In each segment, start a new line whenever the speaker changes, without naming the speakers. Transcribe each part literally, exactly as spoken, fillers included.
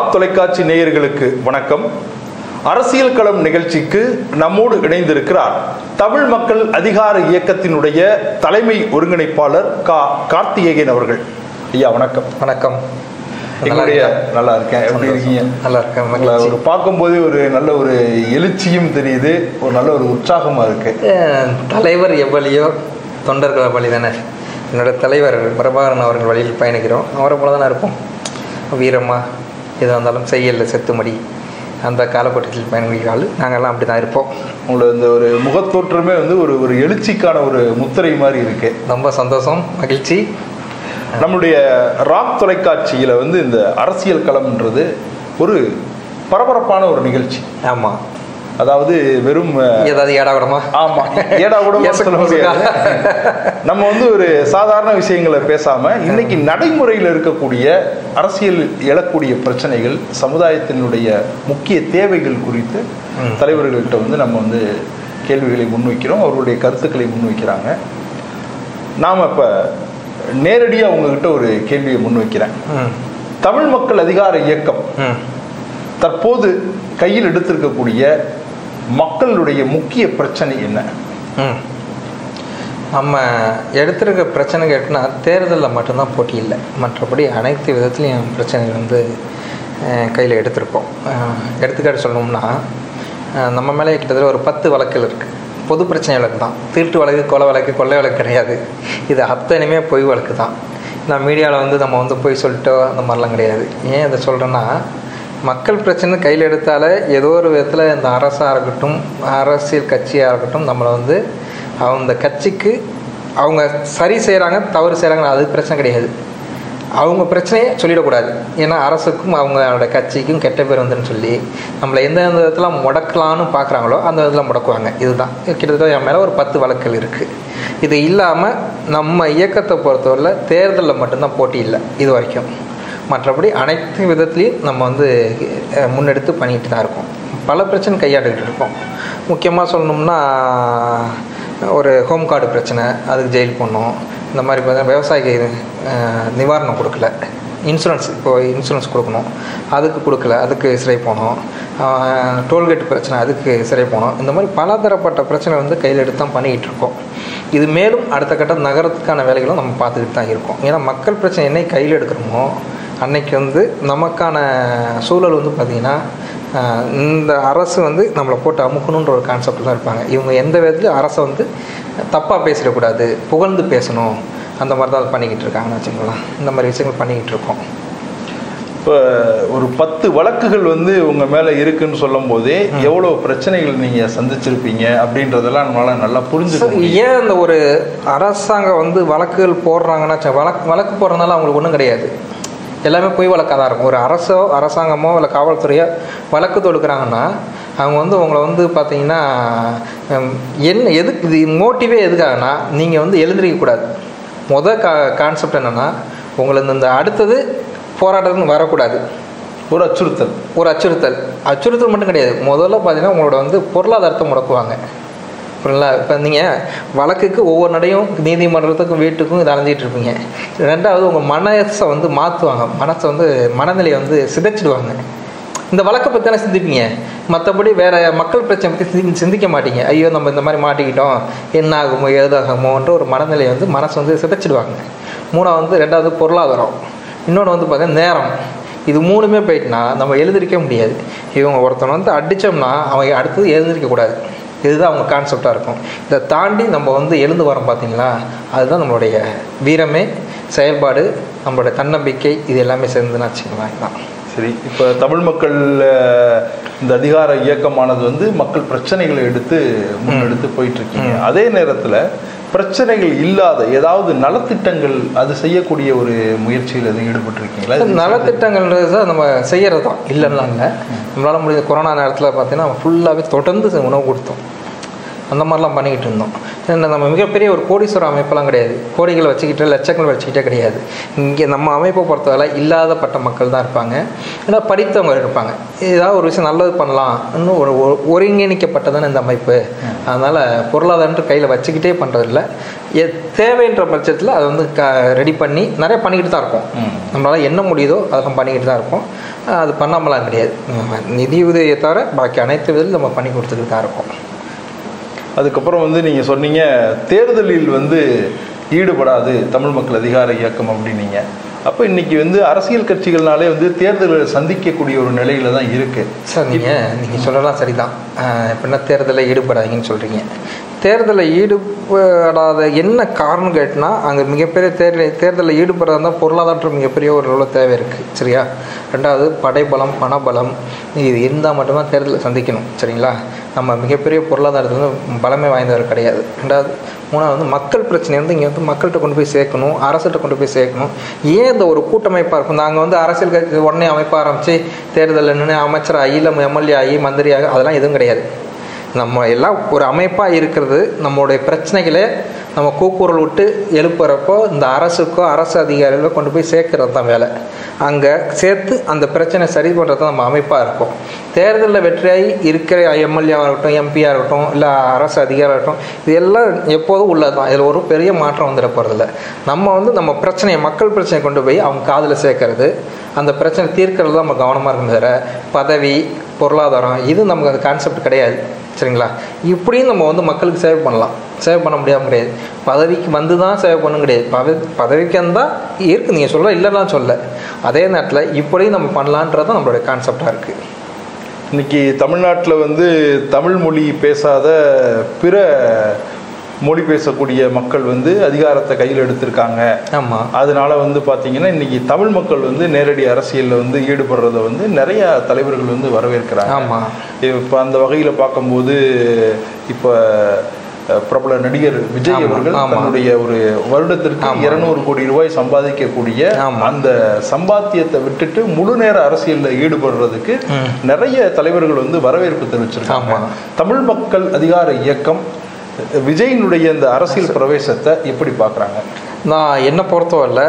Rock தொலைக்காட்சி நேயர்களுக்கு வணக்கம். அரசியல் களம் நிகழ்ச்சிக்கு நம்மோடு இணைந்திருக்கிறார் தமிழ் மக்கள் அதிகார இயக்கத்தினுடைய தலைமை ஒருங்கிணைப்பாளர் கா கார்த்திகேயன் அவர்கள். ஐயா வணக்கம்.
வணக்கம்.
எங்களுடைய நல்லா இருக்கேன். எப்படி இருக்கீங்க?
நல்லா இருக்கேன்.
ஒரு பார்க்கும்போதே ஒரு நல்ல ஒரு எழுச்சியும் தெரியுது, ஒரு நல்ல ஒரு உற்சாகமா இருக்கு.
தலைவர் எவ்வளியோ தொண்டர்கள் வழி தானே. என்னோட தலைவர் பிரபாகரன் அவர்கள் வழியில் பயணிக்கிறோம். அவரை போல தானே இருப்போம். வீரமாக எதாக இருந்தாலும் செய்யல செத்துமடி அந்த காலகட்டத்தில் பயணிக்கிறாள். நாங்கள்லாம் அப்படி தான் இருப்போம்.
உங்களோட இந்த ஒரு முகத்தோற்றமே வந்து ஒரு ஒரு எழுச்சிக்கான ஒரு முத்திரை மாதிரி இருக்கு.
ரொம்ப சந்தோஷம், மகிழ்ச்சி.
நம்முடைய ராக் தொலைக்காட்சியில வந்து இந்த அரசியல் களம்ன்றது ஒரு பரபரப்பான ஒரு நிகழ்ச்சி.
ஆமாம்.
அதாவது வெறும்
ஏதாவது ஏடாகுடமா?
ஆமா, ஏடாகுடமா சொல்ல முடியாது. நம்ம வந்து ஒரு சாதாரண விஷயங்களை பேசாம இன்னைக்கு நடைமுறையில் இருக்கக்கூடிய அரசியல் எழக்கூடிய பிரச்சனைகள், சமுதாயத்தினுடைய முக்கிய தேவைகள் குறித்து தலைவர்கள்கிட்ட வந்து நம்ம வந்து கேள்விகளை முன்வைக்கிறோம். அவர்களுடைய கருத்துக்களை முன்வைக்கிறாங்க. நாம இப்ப நேரடியா உங்ககிட்ட ஒரு கேள்வியை முன்வைக்கிறேன். தமிழ் மக்கள் அதிகார இயக்கம் தற்போது கையில் எடுத்திருக்கக்கூடிய மக்களுடைய முக்கிய பிரச்சனை என்ன?
நம்ம எடுத்திருக்க பிரச்சனை கேட்டுனா தேர்தலில் மட்டும்தான் போட்டி இல்லை, மற்றபடி அனைத்து விதத்துலையும் பிரச்சனை வந்து கையில் எடுத்திருக்கோம். எடுத்துக்காட்டு சொல்லணும்னா நம்ம மேலே கிட்டத்தட்ட ஒரு பத்து வழக்குகள் இருக்குது. பொது பிரச்சனை வழக்கு தான். திருட்டு வழக்கு, கொலை வழக்கு, கொள்ளை வழக்கு கிடையாது. இது அத்தனையுமே பொய் வழக்கு தான். நான் மீடியாவில் வந்து நம்ம வந்து பொய் சொல்லிட்டோ அந்த மாதிரிலாம் கிடையாது. ஏன் இதை சொல்கிறேன்னா, மக்கள் பிரச்சனை கையில் எடுத்தாலே ஏதோ ஒரு விதத்தில் இந்த அரசாக இருக்கட்டும், அரசியல் கட்சியாக இருக்கட்டும், நம்மளை வந்து அந்த கட்சிக்கு அவங்க சரி செய்கிறாங்க தவறு செய்கிறாங்கன்னு அது பிரச்சனை கிடையாது. அவங்க பிரச்சனையை சொல்லிடக்கூடாது. ஏன்னா அரசுக்கும் அவங்களோட கட்சிக்கும் கெட்ட பேர் வந்துன்னு சொல்லி நம்மளை எந்த எந்த விதத்தில் முடக்கலான்னு பார்க்குறாங்களோ அந்த விதத்தில் முடக்குவாங்க. இதுதான் கிட்டத்தட்ட என் மேலே ஒரு பத்து வழக்குகள் இருக்குது. இது இல்லாமல் நம்ம இயக்கத்தை பொறுத்தவரை தேர்தலில் மட்டும்தான் போட்டி இல்லை இது வரைக்கும். மற்றபடி அனைத்து விதத்துலேயும் நம்ம வந்து முன்னெடுத்து பண்ணிட்டு தான் இருக்கோம். பல பிரச்சனை கையாண்டுக்கிட்டு இருக்கோம். முக்கியமாக சொல்லணும்னா ஒரு ஹோம் கார்டு பிரச்சனை, அதுக்கு ஜெயில் போடணும். இந்த மாதிரி பார்த்தீங்கன்னா விவசாயிக்கு நிவாரணம் கொடுக்கல, இன்சூரன்ஸ் இப்போது இன்சூரன்ஸ் கொடுக்கணும், அதுக்கு கொடுக்கல, அதுக்கு சிறை போனோம். டோல்கேட் பிரச்சனை, அதுக்கு சிறை போனோம். இந்த மாதிரி பலதரப்பட்ட பிரச்சனை வந்து கையில் எடுத்து தான் பண்ணிக்கிட்டு இருக்கோம். இது மேலும் அடுத்த கட்ட நகரத்துக்கான வேலைகளும் நம்ம பார்த்துக்கிட்டு தான் இருக்கோம். ஏன்னா மக்கள் பிரச்சனை என்னை கையில் எடுக்கிறோமோ அன்னைக்கு வந்து நமக்கான சூழல் வந்து பார்த்திங்கன்னா இந்த அரசு வந்து நம்மளை போட்டு அமுக்கணுன்ற ஒரு கான்செப்ட் தான் இருப்பாங்க. இவங்க எந்த விதத்துலையும் அரசை வந்து தப்பாக பேசிடக்கூடாது, புகழ்ந்து பேசணும், அந்த மாதிரி தான் அது பண்ணிக்கிட்டு இருக்காங்கன்னு வச்சுக்கலாம். இந்த மாதிரி விஷயங்கள் பண்ணிக்கிட்டு இருக்கோம்.
இப்போ ஒரு பத்து வழக்குகள் வந்து உங்கள் மேலே இருக்குன்னு சொல்லும் போதே எவ்வளோ பிரச்சனைகள் நீங்கள் சந்திச்சிருப்பீங்க அப்படின்றதெல்லாம் நம்மளால் நல்லா புரிஞ்சுக்கணும்.
ஏன் இந்த ஒரு அரசாங்கம் வந்து வழக்குகள் போடுறாங்கன்னா, வழக்கு வழக்கு போடுறதுனால அவங்களுக்கு ஒன்றும் கிடையாது. எல்லாமே பொய் வழக்காக தான் இருக்கும். ஒரு அரசோ அரசாங்கமோ இல்லை காவல்துறையோ வழக்கு தொடுக்கிறாங்கன்னா அவங்க வந்து உங்களை வந்து பார்த்தீங்கன்னா என்ன எதுக்கு இது மோட்டிவே எதுக்காகனா நீங்கள் வந்து எழுந்திரிக்கக்கூடாது. மொதல் கா கான்செப்ட் என்னென்னா உங்களை இந்த அடுத்தது போராட்டத்துக்கு வரக்கூடாது.
ஒரு அச்சுறுத்தல்
ஒரு அச்சுறுத்தல் அச்சுறுத்தல் மட்டும் கிடையாது. முதல்ல பார்த்தீங்கன்னா உங்களோட வந்து பொருளாதாரத்தை முடக்குவாங்க. புரியல? இப்போ நீங்கள் வழக்குக்கு ஒவ்வொரு நடையும் நீதிமன்றத்துக்கும் வீட்டுக்கும் இது அலைஞ்சிட்டு இருப்பீங்க. ரெண்டாவது உங்கள் மனசை வந்து மாற்றுவாங்க. மனசை வந்து மனநிலையை வந்து சிதைச்சிடுவாங்க. இந்த வழக்கை பற்றி தானே சிந்திப்பீங்க, மற்றபடி வேறு மக்கள் பிரச்சனை பற்றி சிந்தி சிந்திக்க மாட்டீங்க. ஐயோ நம்ம இந்த மாதிரி மாட்டிக்கிட்டோம், என்ன ஆகுமோ ஏதாகுமோன்ற ஒரு மனநிலையை வந்து மனசை வந்து சிதைச்சிடுவாங்க. மூணாவது வந்து ரெண்டாவது பொருளாதாரம், இன்னொன்று வந்து பார்த்தீங்கன்னா நேரம். இது மூணுமே போயிட்டுனா நம்ம எழுந்திருக்க முடியாது. இவங்க ஒருத்தனை வந்து அடித்தோம்னா அவங்க அடுத்தது எழுந்திருக்கக்கூடாது. இதுதான் அவங்க கான்செப்டாக இருக்கும். இதை தாண்டி நம்ம வந்து எழுந்து வரோம் பார்த்தீங்களா, அதுதான் நம்மளுடைய வீரமே, செயல்பாடு, நம்மளுடைய தன்னம்பிக்கை, இது எல்லாமே சேர்ந்துன்னு வச்சுக்கலாம். இதுதான்
சரி. இப்போ தமிழ் மக்கள் இந்த அதிகார இயக்கமானது வந்து மக்கள் பிரச்சனைகளை எடுத்து முன்னெடுத்து போயிட்டு இருக்கீங்க. அதே நேரத்தில் பிரச்சனைகள் இல்லாத ஏதாவது நலத்திட்டங்கள் அது செய்யக்கூடிய ஒரு முயற்சியில் எதுவும் ஈடுபட்டு இருக்கீங்களா?
நலத்திட்டங்கள்ன்றது தான் நம்ம செய்கிறது தான், இல்லைன்னா இல்லை. நம்மளால் முடிஞ்ச கொரோனா நேரத்தில் பார்த்தீங்கன்னா ஃபுல்லாகவே தொடர்ந்து உணவு கொடுத்தோம். அந்த மாதிரிலாம் பண்ணிக்கிட்டு இருந்தோம். நம்ம மிகப்பெரிய ஒரு கோடீஸ்வர அமைப்பெல்லாம் கிடையாது, கோடிகளை வச்சுக்கிட்டு லட்சங்கள் வச்சுக்கிட்டே கிடையாது. இங்கே நம்ம அமைப்பை பொறுத்தவரை இல்லாதப்பட்ட மக்கள் தான் இருப்பாங்க, ஏன்னா படித்தவங்க இருப்பாங்க. ஏதாவது ஒரு விஷயம் நல்லது பண்ணலாம் இன்னும் ஒரு ஒருங்கிணைக்கப்பட்டதான இந்த அமைப்பு. அதனால் பொருளாதாரம் கையில் வச்சுக்கிட்டே பண்ணுறதில்ல, தேவைன்ற பட்சத்தில் அதை வந்து க ரெடி பண்ணி நிறைய பண்ணிக்கிட்டு தான் இருக்கோம். நம்மளால் என்ன முடியுதோ அதெல்லாம் பண்ணிக்கிட்டு தான் இருக்கோம். அது பண்ணாமலாம் கிடையாது. நிதி உதவியை தவிர பாக்கி அனைத்து விதத்தில் நம்ம பண்ணி கொடுத்துக்கிட்டு தான் இருக்கோம்.
அதுக்கப்புறம் வந்து நீங்கள் சொன்னீங்க தேர்தலில் வந்து ஈடுபடாது தமிழ் மக்கள் அதிகார இயக்கம் அப்படின்னீங்க. அப்போ இன்னைக்கு வந்து அரசியல் கட்சிகள்னாலே வந்து தேர்தலை சந்திக்கக்கூடிய ஒரு நிலையில தான் இருக்கு
சார். நீங்கள் நீங்கள் சொல்லலாம் சரிதான். எப்படின்னா தேர்தலில் ஈடுபடாதீங்கன்னு சொல்கிறீங்க. தேர்தலில் ஈடுபடாத என்ன காரணம் கேட்டுனா, அங்கே மிகப்பெரிய தேர்தல் தேர்தலில் ஈடுபடாத தான் பொருளாதாரம் மிகப்பெரிய ஒரு அளவில் தேவை இருக்குது, சரியா? ரெண்டாவது படைபலம், பணபலம், இது இருந்தால் மட்டும்தான் தேர்தலை சந்திக்கணும், சரிங்களா? நம்ம மிகப்பெரிய பொருளாதாரத்தில் வந்து பலமே வாய்ந்தவர் கிடையாது. ரெண்டாவது மூணாவது வந்து மக்கள் பிரச்சனை வந்து இங்கே வந்து மக்கள்கிட்ட கொண்டு போய் சேர்க்கணும், அரசுகிட்ட கொண்டு போய் சேர்க்கணும். ஏன் இந்த ஒரு கூட்டமைப்பாக இருக்கும்? நாங்கள் வந்து அரசியல் கட்சி உடனே அமைப்ப ஆரம்பித்து தேர்தல் என்னென்னு அமைச்சர் ஆகி இல்லை எம்எல்ஏ ஆகி மந்திரி ஆகி அதெல்லாம் எதுவும் கிடையாது. நம்ம எல்லாம் ஒரு அமைப்பாக இருக்கிறது, நம்மளுடைய பிரச்சனைகளை நம்ம கூக்குரல் விட்டு எழுப்புறப்போ இந்த அரசுக்கோ அரசு அதிகாரிகளோ கொண்டு போய் சேர்க்கறது தான் வேலை. அங்கே சேர்த்து அந்த பிரச்சனை சரி பண்ணுறது தான் நம்ம அமைப்பாக இருக்கும். தேர்தலில் வெற்றியாகி இருக்கிற எம்எல்ஏவாக இருக்கட்டும், எம்பியாக இருக்கட்டும், இல்லை அரசு அதிகாரியாக இருக்கட்டும், இதெல்லாம் எப்போதும் உள்ளது தான். இதில் ஒரு பெரிய மாற்றம் வந்துட போகிறதில்ல. நம்ம வந்து நம்ம பிரச்சனையை மக்கள் பிரச்சனையை கொண்டு போய் அவங்க காதில் சேர்க்கறது, அந்த பிரச்சனை தீர்க்கிறது தான் நம்ம கவனமாக இருக்கும். தவிர பதவி, பொருளாதாரம் இது நமக்கு அந்த கான்செப்ட் கிடையாது, சரிங்களா? இப்படியும் நம்ம வந்து மக்களுக்கு சேவை பண்ணலாம், சேவை பண்ண முடியாமல் கிடையாது. பதவிக்கு வந்து தான் சேவை பண்ண கிடையாது, பதவி பதவிக்கு வந்தால் இருக்குது, நீங்கள் சொல்ல இல்லைன்னா சொல்ல. அதே நேரத்தில் இப்படியும் நம்ம பண்ணலான்றது தான் நம்மளுடைய கான்செப்டாக இருக்குது.
இன்னைக்கு தமிழ்நாட்டில் வந்து தமிழ் மொழி பேசாத பிற மொழி பேசக்கூடிய மக்கள் வந்து அதிகாரத்தை கையில் எடுத்திருக்காங்க.
ஆமாம். அதனால
வந்து பார்த்தீங்கன்னா இன்னைக்கு தமிழ் மக்கள் வந்து நேரடி அரசியலில் வந்து ஈடுபடுறத வந்து நிறைய தலைவர்கள் வந்து வரவேற்கிறாங்க.
ஆமாம்.
இப்போ அந்த வகையில் பார்க்கும்போது இப்போ பிரபல நடிகர் விஜய் அவர்கள் தன்னுடைய ஒரு வருடத்திற்கு இருநூறு கோடி ரூபாய் சம்பாதிக்கக்கூடிய அந்த சம்பாத்தியத்தை விட்டுட்டு முழு நேர அரசியலில் ஈடுபடுறதுக்கு நிறைய தலைவர்கள் வந்து வரவேற்பு தெரிவிச்சிருக்காங்க. தமிழ் மக்கள் அதிகார இயக்கம் விஜயினுடைய இந்த அரசியல் பிரவேசத்தை எப்படி பார்க்குறாங்க?
நான் என்னை பொறுத்தவரையில்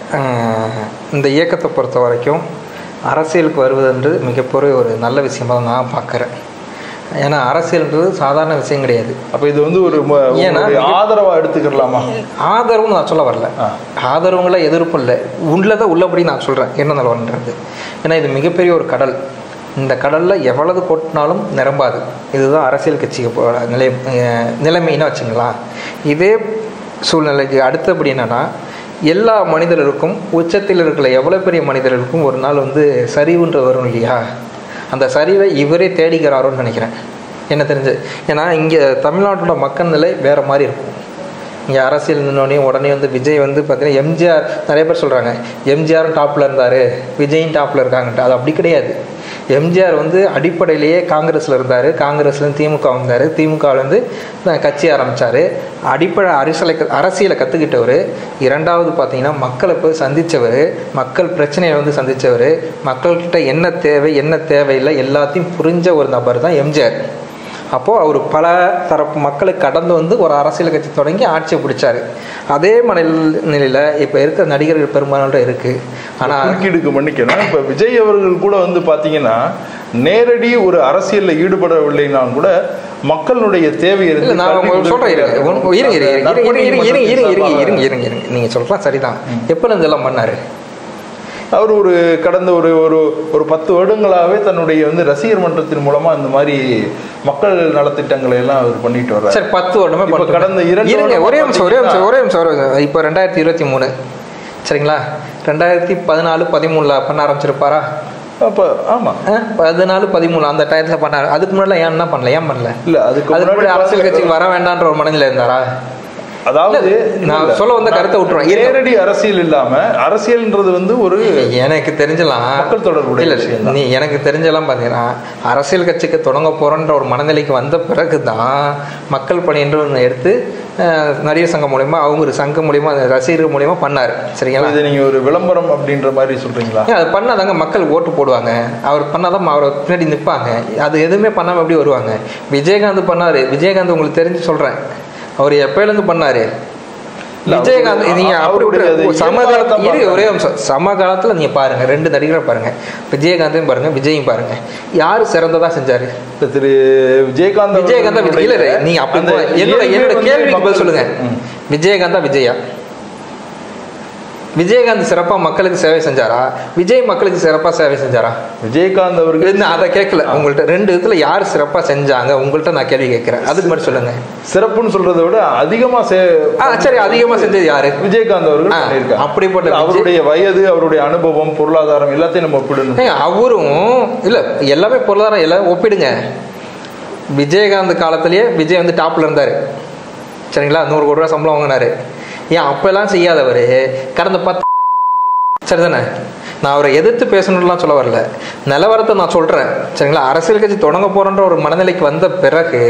இந்த இயக்கத்தை பொறுத்த வரைக்கும் அரசியலுக்கு வருவதுன்றது மிகப்பெரிய ஒரு நல்ல விஷயமாக தான் நான் பார்க்குறேன். ஏன்னா அரசியல்ன்றது சாதாரண விஷயம் கிடையாது.
அப்போ இது வந்து ஒரு ஏன்னா ஆதரவாக எடுத்துக்கலாமா?
ஆதரவுன்னு நான் சொல்ல வரல, ஆதரவுங்கள எதிர்ப்பு இல்லை, உள்ளதை உள்ளபடி நான் சொல்கிறேன் என்ன நிலவரன்றது. ஏன்னா இது மிகப்பெரிய ஒரு கடல், இந்த கடலில் எவ்வளவு கொட்டினாலும் நிரம்பாது. இதுதான் அரசியல் கட்சிக்கு நிலை நிலைமைன்னு வச்சுங்களா. இதே சூழ்நிலைக்கு அடுத்தபடி என்னென்னா, எல்லா மனிதர்களுக்கும் உச்சத்தில் இருக்கிற எவ்வளோ பெரிய மனிதர்களுக்கும் ஒரு நாள் வந்து சரிவுன்ற வரும் இல்லையா, அந்த சரிவை இவரே தேடிக்கிறாரோன்னு நினைக்கிறேன் என்ன தெரிஞ்சு. ஏன்னா இங்கே தமிழ்நாட்டோட மக்கள் நிலை வேறு மாதிரி இருக்கும். இங்கே அரசியல் நின்னோடனே உடனே வந்து விஜய் வந்து பார்த்தீங்கன்னா எம்ஜிஆர் நிறைய பேர் சொல்கிறாங்க எம்ஜிஆரும் டாப்பில் இருந்தார் விஜயும் டாப்பில் இருக்காங்கன்ட்டு. அது அப்படி கிடையாது. எம்ஜிஆர் வந்து அடிப்படையிலேயே காங்கிரஸில் இருந்தார், காங்கிரஸ்லேருந்து திமுக வந்தார், திமுகவிலேருந்து கட்சி ஆரம்பித்தார். அடிப்படை அரசியலை அரசியலை கற்றுக்கிட்டவர். இரண்டாவது பார்த்தீங்கன்னா மக்களை போய் சந்தித்தவர், மக்கள் பிரச்சனையை வந்து சந்தித்தவர், மக்கள்கிட்ட என்ன தேவை என்ன தேவையில்லை எல்லாத்தையும் புரிஞ்ச ஒரு நபர் தான் எம்ஜிஆர். அப்போது அவர் பல தரப்பு மக்களை கடந்து வந்து ஒரு அரசியல் கட்சி தொடங்கி ஆட்சியை பிடிச்சார். அதே மனநிலையில் இப்போ இருக்கிற நடிகர்கள் பெரும்பாலும் இருக்குது. ஆனால்
குறுக்கீடுக்கு மன்னிக்கணும், இப்போ விஜய் அவர்கள் கூட வந்து பார்த்தீங்கன்னா நேரடி ஒரு அரசியலில் ஈடுபடவில்லைனாலும் கூட மக்களுடைய தேவை இருக்கு.
நான் சொல்கிறேன், இருங்க இருங்க இருங்க இருங்க இருங்க இருங்க இருங்க இருங்க நீங்கள் சொல்கிறேன் சரிதான். எப்போ இதெல்லாம் பண்ணார்
அவர்? ஒரு கடந்த ஒரு ஒரு ஒரு பத்து வருடங்களாகவே தன்னுடைய வந்து ரசிகர் மன்றத்தின் மூலமா இந்த மாதிரி மக்கள் நலத்திட்டங்களை எல்லாம் அவர் பண்ணிட்டு வர்றாரு.
சரி, பத்து வருடமே
கடந்த இரண்டு
ஒரே நிமிஷம் ஒரே நிமிஷம் ஒரே நிமிஷம் இப்போ ரெண்டாயிரத்தி இருபத்தி மூணு சரிங்களா, ரெண்டாயிரத்தி பதினாலு பதிமூணுல பண்ண ஆரம்பிச்சிருப்பாரா?
அப்போ ஆமாம்,
பதினாலு பதிமூணு அந்த டயத்தில் பண்ணார். அதுக்கு முன்னாடி ஏன் என்ன பண்ணல? ஏன் பண்ணல?
இல்லை, அதுக்கு
அதுக்கு முன்னாடி அரசியல் கட்சிக்கு வர வேண்டான்ற ஒரு மனநிலை இருந்தாரா?
அதாவது
நான் சொல்ல வந்த கருத்தை விட்டுருவேன்.
நேரடி அரசியல் இல்லாம அரசியல்ன்றது வந்து ஒரு
எனக்கு தெரிஞ்சலாம்
மக்கள் தொடர்புடைய
இல்ல
விஷயம்.
நீ எனக்கு தெரிஞ்செல்லாம் பார்த்தீங்கன்னா அரசியல் கட்சிக்கு தொடங்க போறன்ற ஒரு மனநிலைக்கு வந்த பிறகுதான் மக்கள் பணி என்று ஒன்று எடுத்து நடிகர் சங்கம் மூலியமா அவங்க ஒரு சங்கம் மூலியமா ரசிகர்கள் மூலியமா பண்ணாரு. சரிங்களா?
இது நீங்க ஒரு விளம்பரம் அப்படின்ற மாதிரி சொல்றீங்களா?
அது பண்ணாதாங்க மக்கள் ஓட்டு போடுவாங்க. அவர் பண்ணாதான் அவரை பின்னாடி நிற்பாங்க. அது எதுவுமே பண்ணாம எப்படி வருவாங்க? விஜயகாந்த் பண்ணாரு. விஜயகாந்த் உங்களுக்கு தெரிஞ்சு சொல்றேன், அவர் எப்பயிலேருந்து பண்ணாரு? விஜயகாந்த் நீங்க அப்படி சமகாலத்தில் ஒரே அம்சம் சமகாலத்தில் நீங்க பாருங்க, ரெண்டு நடிகரை பாருங்க, விஜயகாந்தையும் பாருங்க, விஜயும் பாருங்க, யாரு சிறந்ததா செஞ்சாரு?
திரு விஜயகாந்த்
விஜயகாந்தா இல்ல நீங்க அப்படி என்னோட என்னோட கேள்விக்கு பதில் சொல்லுங்க. விஜயகாந்தா விஜயா? விஜயகாந்த் சிறப்பா மக்களுக்கு சேவை செஞ்சாரா? விஜய் மக்களுக்கு சிறப்பா சேவை செஞ்சாரா?
விஜயகாந்த் அவர்கள்
அதை கேட்கல. உங்கள்ட்ட ரெண்டு விதத்துல யார் சிறப்பா செஞ்சாங்க உங்கள்ட்ட நான் கேள்வி கேட்கிறேன். அதுக்கு மாதிரி சொல்லுங்க.
சிறப்புன்னு சொல்றதை விட அதிகமா
சரி அதிகமா செஞ்சது யாரு?
விஜயகாந்த் அவர்கள். அப்படிப்பட்ட அவருடைய வயது, அவருடைய அனுபவம், பொருளாதாரம் எல்லாத்தையும் நம்ம ஒப்பிடணும்.
அவரும் இல்ல எல்லாமே பொருளாதாரம் எல்லாம் ஒப்பிடுங்க. விஜயகாந்த் காலத்திலேயே விஜய் வந்து டாப்ல இருந்தாரு. சரிங்களா? நூறு கோடி ரூபாய் சம்பளம் வாங்கினாரு. ஏன் அப்பெல்லாம் செய்யாதவர் கடந்த பத்து சரிதானே? நான் அவரை எதிர்த்து பேசணும்லாம் சொல்ல வரல, நிலவரத்தை நான் சொல்கிறேன். சரிங்களா? அரசியல் கட்சி தொடங்க போகிறன்ற ஒரு மனநிலைக்கு வந்த பிறகு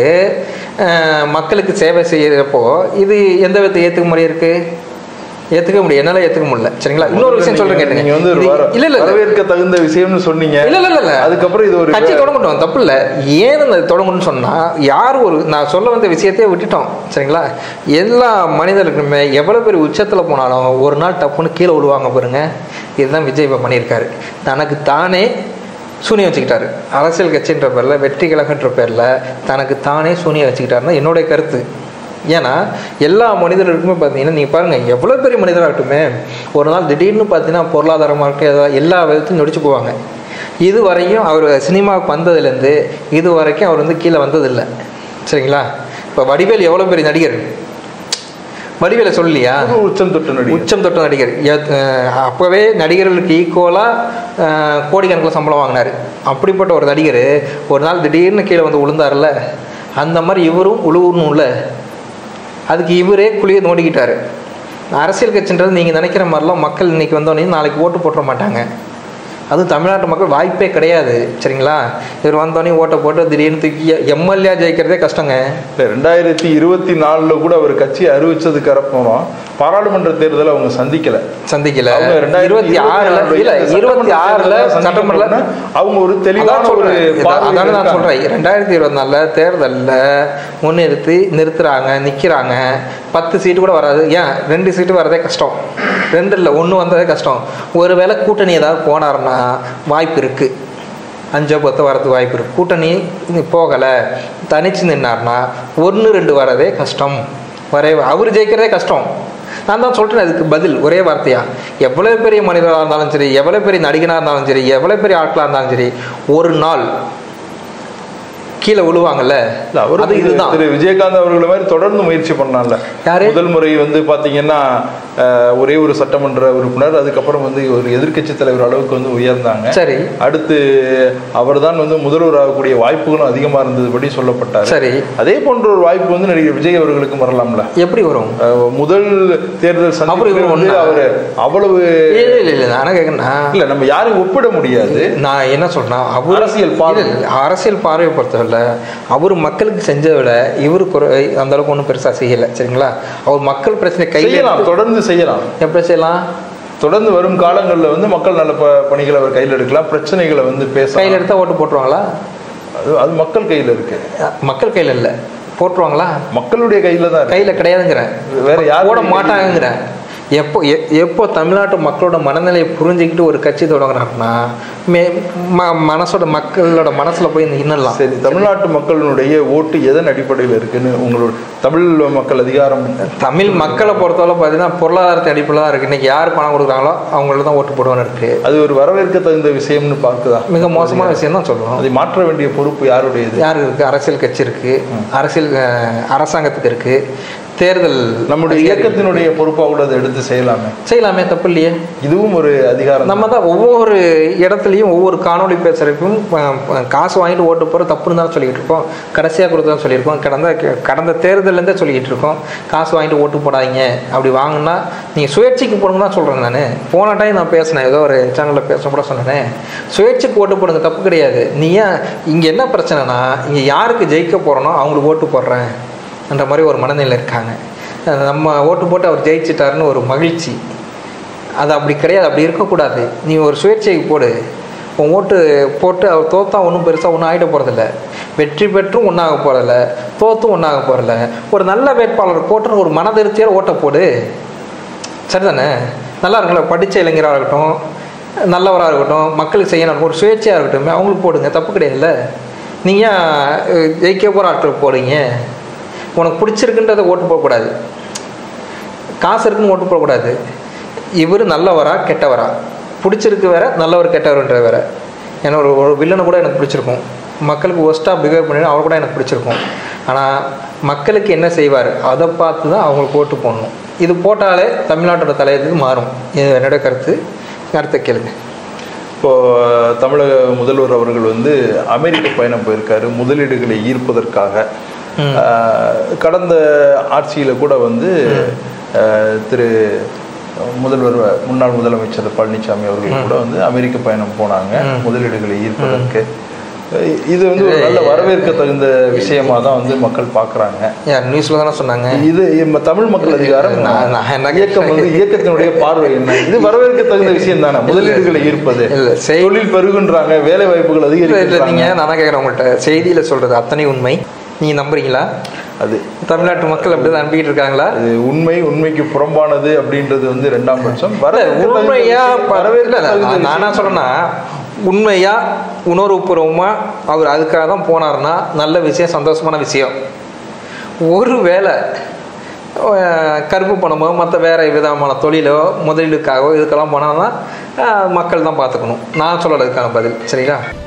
மக்களுக்கு சேவை செய்யறப்போ இது எந்த விதத்தை ஏற்றுக்க முடியும் இருக்கு? ஏத்துக்க முடியும், என்னால ஏத்துக்க முடியல. சரிங்களா? இன்னொரு விஷயம் சொல்றேன் கேட்டீங்க. நீங்க வந்து
இல்ல இல்ல வரவேற்க தகுந்த விஷயம்னு சொன்னீங்க.
இல்ல இல்ல இல்ல
அதுக்கப்புறம் இது ஒரு
கட்சி தொடங்கட்டும், தப்பு இல்ல. ஏன் தொடங்கணும்னு சொன்னா யார் ஒரு நான் சொல்ல வந்த விஷயத்தையே விட்டுட்டோம். சரிங்களா? எல்லா மனிதர்களுக்குமே எவ்வளவு பெரிய உச்சத்துல போனாலும் ஒரு நாள் டப்புன்னு கீழே விழுவாங்க பாருங்க. இதுதான் விஜய் இப்ப பண்ணியிருக்காரு. தனக்கு தானே சூனியம் வச்சுக்கிட்டாரு. அரசியல் கட்சின்ற பேர்ல, வெற்றி கழகன்ற பேர்ல தனக்கு தானே சூனியம் வச்சுக்கிட்டாருன்னா என்னுடைய கருத்து. ஏன்னா எல்லா மனிதர்களுக்குமே பார்த்தீங்கன்னா நீங்கள் பாருங்கள், எவ்வளோ பெரிய மனிதராகட்டுமே ஒரு நாள் திடீர்னு பார்த்தீங்கன்னா பொருளாதாரமாக ஏதாவது எல்லா விதத்தையும் நொடிச்சு போவாங்க. இது வரையும் அவர் சினிமாவுக்கு வந்ததுலேருந்து இது வரைக்கும் அவர் வந்து கீழே வந்ததில்லை. சரிங்களா? இப்போ வடிவேல் எவ்வளோ பெரிய நடிகர், வடிவேலை சொல்லலையா?
உச்சம் தொட்ட நடிகர்.
உச்சம் தொட்ட நடிகர். அப்போவே நடிகர்களுக்கு ஈக்குவலாக கோடிக்கணக்கில் சம்பளம் வாங்கினார். அப்படிப்பட்ட ஒரு நடிகர் ஒரு நாள் திடீர்னு கீழே வந்து விழுந்தார்ல, அந்த மாதிரி இவரும் உழுவுணும்ல, அதுக்கு இவரே குழியை நோண்டிக்கிட்டாரு. அரசியல் கட்சின்றது நீங்கள் நினைக்கிற மாதிரிலாம் மக்கள் இன்னைக்கு வந்தோடனே நாளைக்கு ஓட்டு போட்டுற மாட்டாங்க. அதுவும் தமிழ்நாட்டு மக்கள் வாய்ப்பே கிடையாது. சரிங்களா? இவர் வந்தோடனே ஓட்டை போட்டு திடீர்னு தூக்கி எம்எல்ஏ ஜெயிக்கிறதே கஷ்டங்க.
ரெண்டாயிரத்தி இருபத்தி நாலுல கூட அவர் கட்சி அறிவிச்சதுக்கு அப்புறம் பாராளுமன்ற தேர்தலை அவங்க சந்திக்கல சந்திக்கல
இருபத்தி ஆறுல இல்ல இருபத்தி ஆறுல சட்டமன்ற
அவங்க ஒரு தெளிவான ஒரு
அதான நான் சொல்றேன். ரெண்டாயிரத்தி இருபத்தி நாலுல தேர்தலில் முன்னிறுத்தி நிறுத்துறாங்க, நிக்கிறாங்க. பத்து சீட்டு கூட வராது. ஏன் ரெண்டு சீட்டு வரதே கஷ்டம், ரெண்டு இல்லை ஒன்று வந்ததே கஷ்டம். ஒருவேளை கூட்டணி ஏதாவது போனாருன்னா வாய்ப்பு இருக்கு, அஞ்சோ பத்து வரதுக்கு வாய்ப்பு இருக்கு. கூட்டணி போகலை, தனிச்சு நின்னார்னா ஒன்று ரெண்டு வரதே கஷ்டம். வரே அவர் ஜெயிக்கிறதே கஷ்டம். நான் தான் சொல்கிறேன் அதுக்கு பதில் ஒரே வார்த்தையா. எவ்வளோ பெரிய மனிதராக இருந்தாலும் சரி, எவ்வளோ பெரிய நடிகனாக இருந்தாலும் சரி, எவ்வளோ பெரிய ஆட்களாக இருந்தாலும் சரி, ஒரு நாள் கீழே விழுவாங்கல்ல.
அது இதுதான். திரு விஜயகாந்த் அவர்கள் மாதிரி தொடர்ந்து முயற்சி பண்ணார்ல. முதல் முறை வந்து பாத்தீங்கன்னா ஒரே ஒரு சட்டமன்ற உறுப்பினர், அதுக்கப்புறம் வந்து ஒரு எதிர்கட்சி தலைவர் அளவுக்கு வந்து உயர்ந்தாங்க.
சரி.
அடுத்து அவர் தான் வந்து முதல்வர் ஆகக்கூடிய வாய்ப்புகளும் அதிகமா இருந்ததுபடி சொல்லப்பட்டார்.
சரி.
அதே போன்ற ஒரு வாய்ப்பு வந்து நடிகர் விஜய் அவர்களுக்கு வரலாம்ல.
எப்படி வரும்?
முதல் தேர்தல் சந்திப்பு வந்து அவர் அவ்வளவு இல்ல, நம்ம யாரையும் ஒப்பிட முடியாது.
நான் என்ன சொல்றேன்,
அரசியல் பார்வை
அரசியல் பார்வையை பொறுத்தவரை அவரு மக்களுக்கு செஞ்சதை விட இவரு அந்த அளவுக்கு ஒன்றும் பெருசா செய்யல. சரிங்களா? அவர் மக்கள் பிரச்சனை கையில
தொடர்ந்து செய்யலாம்.
எப்படி செய்யலாம்?
தொடர்ந்து வரும் காலங்களில் வந்து மக்கள் நல பணிகளை அவர் கையில் எடுக்கலாம், பிரச்சனைகளை வந்து பேச.
கையில் எடுத்தா ஓட்டு போட்டுருவாங்களா?
அது அது மக்கள் கையில் இருக்கு.
மக்கள் கையில் இல்லை, போட்டுருவாங்களா?
மக்களுடைய கையில தான்.
கையில் கிடையாதுங்கிறேன், வேற யாரும் போட மாட்டாங்கிறேன். எப்போ எப்போ தமிழ்நாட்டு மக்களோட மனநிலையை புரிஞ்சுக்கிட்டு ஒரு கட்சி தொடங்குறாருன்னா மே மனசோட மக்களோட மனசுல போய் இன்னலாம்.
சரி, தமிழ்நாட்டு மக்களுடைய ஓட்டு எதன் அடிப்படையில் இருக்குன்னு உங்களோட தமிழ் மக்கள் அதிகாரம்?
தமிழ் மக்களை பொறுத்தவரை பார்த்தீங்கன்னா பொருளாதாரத்தின் அடிப்படையில் தான் இருக்கு. இன்னைக்கு யார் பணம் கொடுக்குறாங்களோ அவங்கள தான் ஓட்டு போடுவான்னு இருக்கு.
அது ஒரு வரவேற்க தகுந்த விஷயம்னு பார்க்குதா?
மிக மோசமான விஷயம் தான் சொல்லுவோம்.
அதை மாற்ற வேண்டிய பொறுப்பு யாருடையது?
யாருக்கு இருக்கு? அரசியல் கட்சி இருக்கு, அரசியல் அரசாங்கத்துக்கு இருக்கு, தேர்தல்
நம்முடைய இயக்கத்தினுடைய பொறுப்பாக கூட அதை எடுத்து செய்யலாமே
செய்யலாமே, தப்பு இல்லையே.
இதுவும் ஒரு அதிகாரம்.
நம்ம தான் ஒவ்வொரு இடத்துலையும் ஒவ்வொரு காணொலி பேசுறதுக்கும் காசு வாங்கிட்டு ஓட்டு போகிற தப்புன்னு தான் சொல்லிக்கிட்டு இருக்கோம். கடைசியாக கொடுத்து சொல்லியிருக்கோம். கடந்த கடந்த தேர்தலேருந்தே சொல்லிக்கிட்டு இருக்கோம், காசு வாங்கிட்டு ஓட்டு போடாதீங்க. அப்படி வாங்கினா நீங்கள் சுயேட்சைக்கு போடுங்க தான் சொல்கிறேன். நான் போன டைம் நான் பேசினேன், ஏதோ ஒரு சேனலில் பேச கூட சொன்னேன், சுயேட்சைக்கு ஓட்டு போடுங்க, தப்பு கிடையாது. நீ ஏன் இங்கே என்ன பிரச்சனைனா, இங்கே யாருக்கு ஜெயிக்க போகிறனோ அவங்களுக்கு ஓட்டு போடுறேன் என்ற மாதிரி ஒரு மனநிலை இருக்காங்க. நம்ம ஓட்டு போட்டு அவர் ஜெயிச்சிட்டாருன்னு ஒரு மகிழ்ச்சி, அது அப்படி கிடையாது. அப்படி இருக்கக்கூடாது. நீ ஒரு சுயேட்சைக்கு போடு, உன் ஓட்டு போட்டு அவர் தோத்தா ஒன்றும் பெருசாக ஒன்றும் ஆகிட போகிறதில்ல, வெற்றி பெற்றும் ஒன்றாக போகிறதில்ல, தோத்தும் ஒன்றாக போகிறதில்ல. ஒரு நல்ல வேட்பாளர் போட்டுன்னு ஒரு மனதிருப்தியோட ஓட்டை போடு, சரிதானே? நல்லா இருக்குல்ல, படித்த இளைஞராக இருக்கட்டும், நல்லவராக இருக்கட்டும், மக்களுக்கு செய்யணும், ஒரு சுயேட்சையாக இருக்கட்டும், அவங்களுக்கு போடுங்க, தப்பு கிடையாதுல்ல. நீங்கள் ஜெயிக்க போகிற ஆட்களுக்கு போடுங்க. உனக்கு பிடிச்சிருக்குன்றதை ஓட்டு போடக்கூடாது, காசு இருக்குன்னு ஓட்டு போடக்கூடாது. இவர் நல்லவரா கெட்டவரா, பிடிச்சிருக்கு வேற, நல்லவர் கெட்டவர்ன்ற வேற. ஏன்னா ஒரு ஒரு வில்லனை கூட எனக்கு பிடிச்சிருக்கும், மக்களுக்கு ஒஸ்ட்டாக பிஹேவ் பண்ணி அவர் கூட எனக்கு பிடிச்சிருக்கும். ஆனால் மக்களுக்கு என்ன செய்வார் அதை பார்த்து தான் அவங்களுக்கு ஓட்டு போடணும். இது போட்டாலே தமிழ்நாட்டோட தலையத்துக்கு மாறும். இது என்னோட கருத்து. கருத்தை கேளுங்க.
இப்போது தமிழக முதல்வர் அவர்கள் வந்து அமெரிக்க பயணம் போயிருக்காரு முதலீடுகளை ஈர்ப்பதற்காக. கடந்த ஆட்சியில் கூட வந்து திரு முதல்வர் முன்னாள் முதலமைச்சர் பழனிசாமி அவர்கள் கூட வந்து அமெரிக்க பயணம் போனாங்க முதலீடுகளை ஈர்ப்பதற்கு. இது வந்து ஒரு நல்ல வரவேற்க தகுந்த விஷயமா தான் வந்து மக்கள் பார்க்குறாங்க.
நியூஸ்ல தானே சொன்னாங்க.
இது தமிழ் மக்கள் அதிகாரம் இயக்கம் வந்து இயக்கத்தினுடைய பார்வை என்ன? இது வரவேற்க தகுந்த விஷயம் தானே, முதலீடுகளை ஈர்ப்பது. தொழில் பெருகுன்றாங்க, வேலை வாய்ப்புகள் அதிகரிக்கிறாங்க.
நீங்க நான் கேட்குறேன் உங்கள்கிட்ட, செய்தியில சொல்றது அத்தனை உண்மை, நீங்க நம்புறீங்களா? அது தமிழ்நாட்டு மக்கள் அப்படிதான் நம்பிக்கிட்டு இருக்காங்களா?
அது உண்மை, உண்மைக்கு புறம்பானது அப்படின்றது வந்து ரெண்டாம் பட்சம்.
உண்மையா வரவேற்க நான் என்ன சொல்றேன்னா, உண்மையா உணர்வுபூர்வமா அவர் அதுக்காக தான் போனார்னா நல்ல விஷயம், சந்தோஷமான விஷயம். ஒரு வேளை கருப்பு பணமோ மற்ற வேற விதமான தொழிலோ முதலீடுக்காகவோ இதுக்கெல்லாம் போனால்தான் மக்கள் தான் பார்த்துக்கணும். நான் சொல்லறதுக்கான பதில். சரிங்களா?